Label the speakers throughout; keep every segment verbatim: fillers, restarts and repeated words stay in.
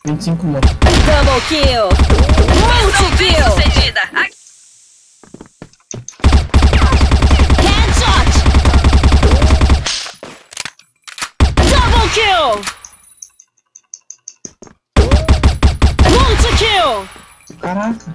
Speaker 1: vinte e cinco mortos.
Speaker 2: Double kill. Multi-kill. Sucedida. Headshot. Double kill. Multi-kill.
Speaker 1: Caraca.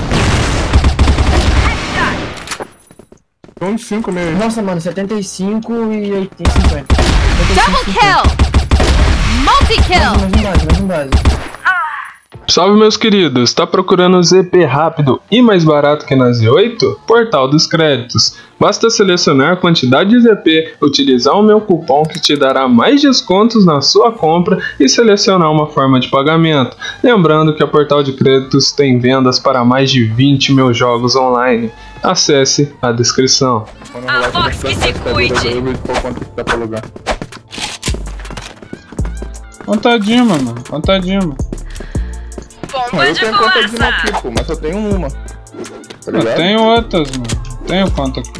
Speaker 3: vinte e cinco mesmo.
Speaker 1: Nossa, mano, setenta e cinco e oitenta, cinquenta.
Speaker 2: Double kill. Multi-kill.
Speaker 1: Mais um base, mais um base.
Speaker 4: Salve meus queridos, tá procurando Z P rápido e mais barato que na Z oito? Portal dos Créditos. Basta selecionar a quantidade de Z P, utilizar o meu cupom que te dará mais descontos na sua compra e selecionar uma forma de pagamento. Lembrando que a Portal de Créditos tem vendas para mais de vinte mil jogos online. Acesse a descrição.
Speaker 2: A Fox que se cuide.
Speaker 3: Eu vejo qual quanto que dá pra alugar.
Speaker 5: Contadinho, mano. Contadinho, mano.
Speaker 2: Bomba
Speaker 3: Eu
Speaker 2: de
Speaker 3: tenho conta de uma
Speaker 2: fumaça.
Speaker 3: aqui, pô, mas só tenho uma. Tá
Speaker 5: Eu
Speaker 3: ligado?
Speaker 5: tenho outras, mano. Tenho conta aqui.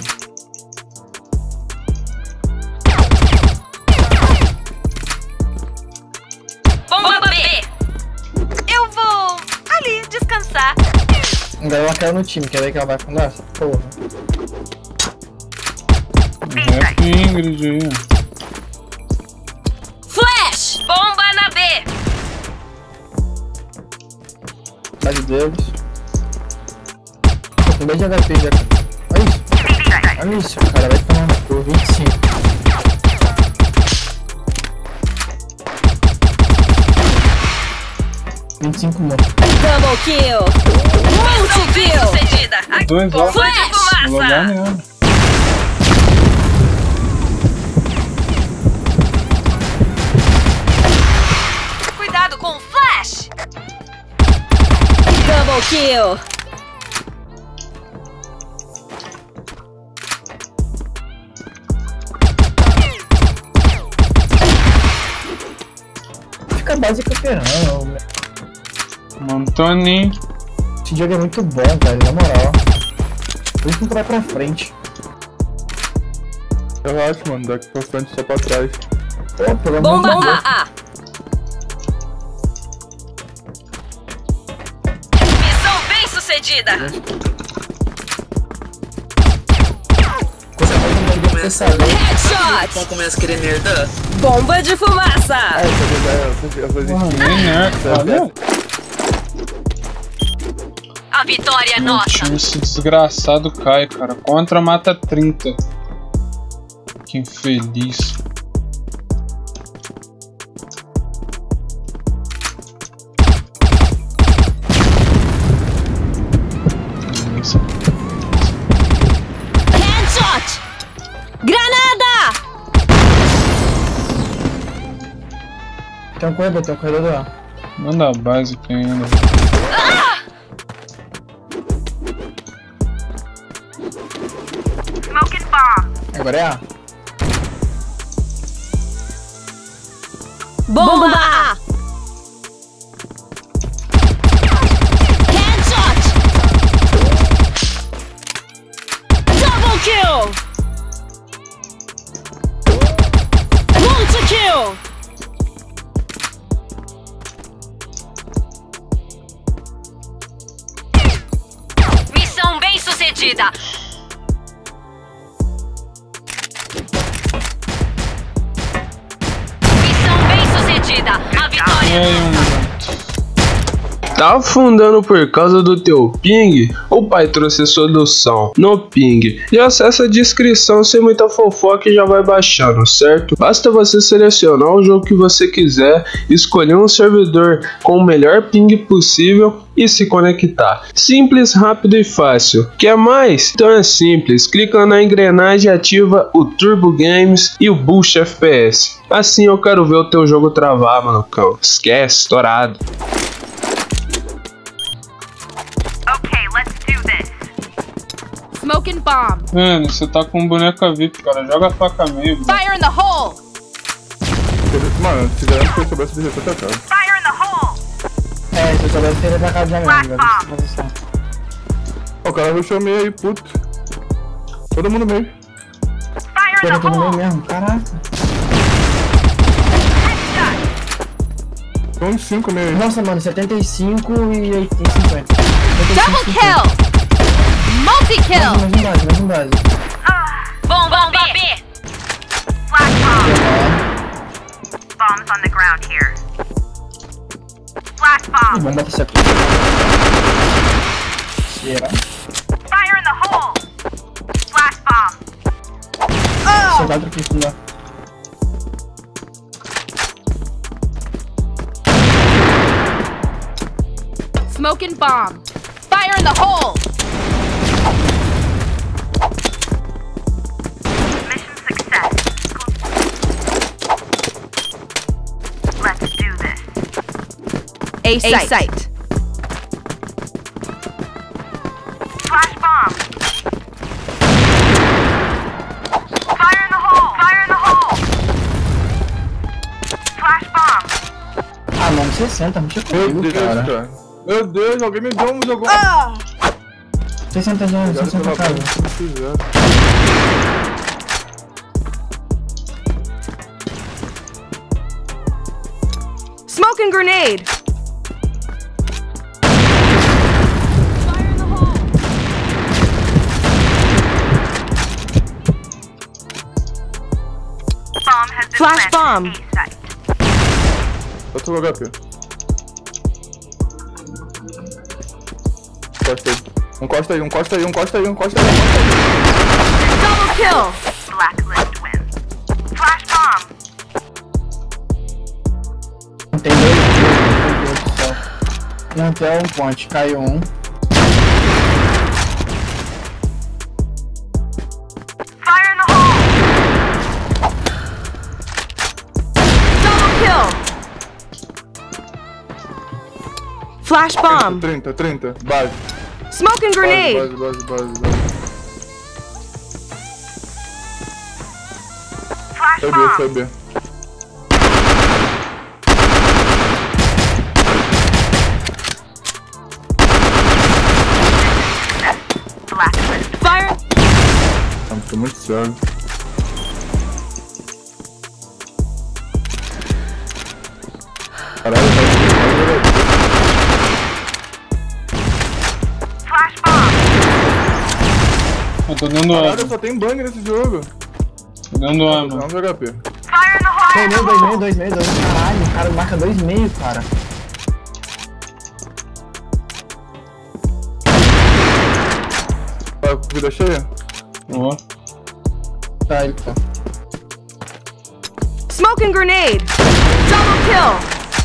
Speaker 2: Bomba B. Eu vou ali descansar.
Speaker 1: Agora ela caiu no time, quer ver que ela vai fundar? Porra.
Speaker 5: Rap Ingrid aí, ó.
Speaker 2: Flash. Bomba na B.
Speaker 1: Base deles. Tô com meio de H P já. Olha isso. Olha isso, cara. Vai tomar no cu. vinte e cinco. vinte e cinco mortos.
Speaker 2: Double kill. Multi-kill. Sucedida.
Speaker 5: Dois
Speaker 2: Bomba
Speaker 5: ó.
Speaker 2: de
Speaker 5: Vou logar
Speaker 2: fumaça.
Speaker 5: mesmo.
Speaker 2: Cuidado com o flash. Double kill.
Speaker 1: Fica base campeão.
Speaker 5: Montoninho.
Speaker 1: Esse jogo é muito bom, velho. Na moral. Por isso que vai pra frente.
Speaker 3: Eu acho, mano, daqui pra frente só pra trás.
Speaker 1: Pô, pelo amor
Speaker 2: Bomba
Speaker 1: de Deus.
Speaker 2: A A. Missão bem sucedida.
Speaker 1: Coisa mais linda que você sabe.
Speaker 2: Headshot.
Speaker 6: Como começa a querer nerdar?
Speaker 2: Bomba de fumaça.
Speaker 3: É, eu vou
Speaker 5: Porra,
Speaker 3: existir.
Speaker 5: nem nerd. Olha.
Speaker 2: A vitória é nossa.
Speaker 5: Esse desgraçado cai, cara. Contra mata trinta. Que infeliz.
Speaker 2: Headshot. Granada.
Speaker 1: Tem um corredor, tem um corredor lá.
Speaker 5: Manda a base aqui ainda.
Speaker 1: Agora é A.
Speaker 2: Bomba A. Headshot. Double kill. Multi-kill. Missão bem sucedida. Missão bem sucedida. A
Speaker 5: E
Speaker 2: vitória
Speaker 5: aí,
Speaker 2: é nossa.
Speaker 5: um.
Speaker 4: Tá afundando por causa do teu ping? O pai trouxe solução no ping. E acessa a descrição sem muita fofoca e já vai baixando, certo? Basta você selecionar o jogo que você quiser, escolher um servidor com o melhor ping possível e se conectar. Simples, rápido e fácil. Quer mais? Então é simples. Clica na engrenagem e ativa o Turbo Games e o Boost F P S. Assim eu quero ver o teu jogo travar, mano, cão. Esquece, estourado.
Speaker 2: Smoking bomb.
Speaker 5: Mano, você tá com boneca V I P, cara. Joga a faca meio. Mano.
Speaker 2: Fire in the hole.
Speaker 3: Mano, se garanto que eu soubesse de repente, cara.
Speaker 2: Fire in the hole.
Speaker 1: É, se eu soubesse, teria pra casa já mesmo, velho. Posição.
Speaker 3: Ó, o cara rushou meio aí, puto. Todo mundo meio.
Speaker 2: Fire
Speaker 1: Pega todo mundo mesmo, caraca.
Speaker 3: Tem uns cinco meio.
Speaker 1: Nossa, mano, setenta e cinco e cinquenta.
Speaker 2: Double kill. Multi-kill.
Speaker 1: Mais um base, mais um base.
Speaker 2: Bomba B. Flash bomb. Bombs on the ground here. Flash
Speaker 1: Ih,
Speaker 2: bomb.
Speaker 1: vamos bater esse aqui. Será?
Speaker 2: Fire in the hole. Flash bomb.
Speaker 1: Soldado aqui, filho.
Speaker 2: Smoking bomb. Fire in the hole. Mission success. Let's do this. A site. A site. Flash bomb. Fire in the hole. Fire in the hole. Flash bomb.
Speaker 1: Ah, mano, sessenta, não tinha
Speaker 3: Meu
Speaker 1: comigo,
Speaker 3: Deus,
Speaker 1: cara.
Speaker 3: cara. Meu Deus, alguém me deu um jogou.
Speaker 1: sessenta já,
Speaker 3: Obrigado
Speaker 1: sessenta
Speaker 3: pela
Speaker 1: casa.
Speaker 3: pena que vocês fizeram.
Speaker 2: Smoking grenade. Fire in the hole. Bomb has been
Speaker 6: Flash bomb.
Speaker 2: planted. A site.
Speaker 3: Outro H P. Encosta aí. Encosta aí, encosta aí, encosta aí, encosta aí, encosta aí.
Speaker 2: Double kill. Blacklist wins. Flash bomb.
Speaker 1: Tem dois, meu Deus do céu. Não, até um ponte, caiu um.
Speaker 2: Fire in the hole. Double kill.
Speaker 6: Flash bomb.
Speaker 3: trinta, trinta, base.
Speaker 6: Smoking grenade.
Speaker 3: Base, base, base, base.
Speaker 2: Flash
Speaker 3: Foi B,
Speaker 2: bomb.
Speaker 3: foi B.
Speaker 2: Blacklist.
Speaker 6: Fire.
Speaker 3: Ah, tô muito cego. Caralho, tá
Speaker 2: Flash bomb.
Speaker 5: Eu tô dando
Speaker 3: Caralho,
Speaker 5: arma.
Speaker 3: só tem bang nesse jogo.
Speaker 5: Tô dando arma.
Speaker 3: Não, H P.
Speaker 2: Fire in the hole.
Speaker 1: Meio, meio, dois, meio, dois, meio, dois. Caralho, o cara marca dois meio, cara.
Speaker 3: Tá com vida cheia?
Speaker 5: Ó.
Speaker 1: Tá, ele tá.
Speaker 6: Smoking grenade. Double kill.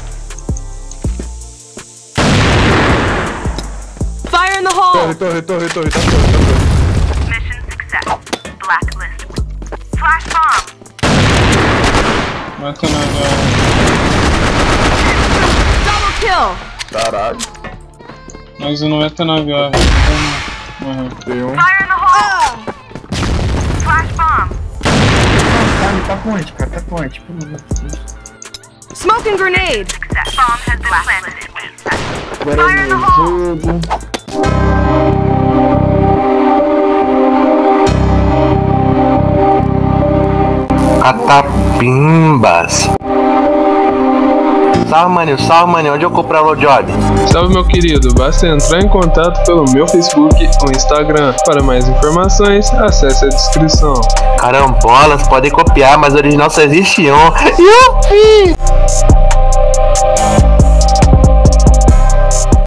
Speaker 6: Fire in the
Speaker 3: Torre,
Speaker 6: hole.
Speaker 3: torre, torre, torre, tá torre, tá torre.
Speaker 2: Mission success. Blacklist. Flash bomb.
Speaker 5: Mata na arma.
Speaker 6: Double kill.
Speaker 3: Caralho,
Speaker 5: Mas eu não meta na arma. Morreu.
Speaker 3: tem um.
Speaker 2: Fire in the hole. Flash bomb.
Speaker 1: Tá, tá ponte, cara, tá ponte. Pelo amor de Deus.
Speaker 6: Smoking grenade.
Speaker 2: Success. Bomb has been planted. A site.
Speaker 1: Agora
Speaker 2: Fire in the
Speaker 1: é
Speaker 2: hole.
Speaker 1: meu jogo.
Speaker 7: Catapimbas. Salve, maninho, salve, maninho. Onde eu compro a low job?
Speaker 4: Salve, meu querido, basta entrar em contato pelo meu Facebook ou Instagram. Para mais informações, acesse a descrição.
Speaker 7: Carambolas, podem copiar, mas original só existe um. Yupi!